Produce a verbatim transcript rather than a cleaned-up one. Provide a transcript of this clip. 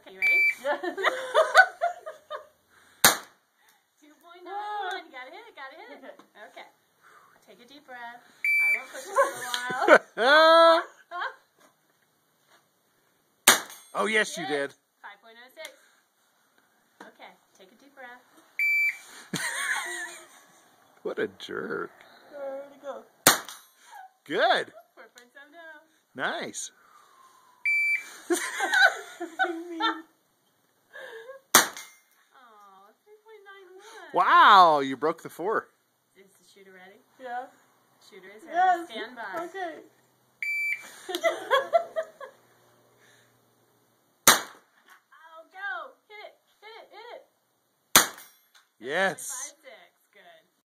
Okay, you ready? Yeah. two point nine one. You gotta hit it, gotta hit it. Okay. Okay. Take a deep breath. I won't push it for a while. Oh, yes, you did. five point oh six. Okay, take a deep breath. What a jerk. Where'd it go? Good. four point seven oh. Nice. Oh, three point nine one. Wow, you broke the four. Is the shooter ready? Yeah. Shooter is ready. Yes. Stand by. Okay. Oh, go. Hit it. Hit it. Hit it. Yes. Five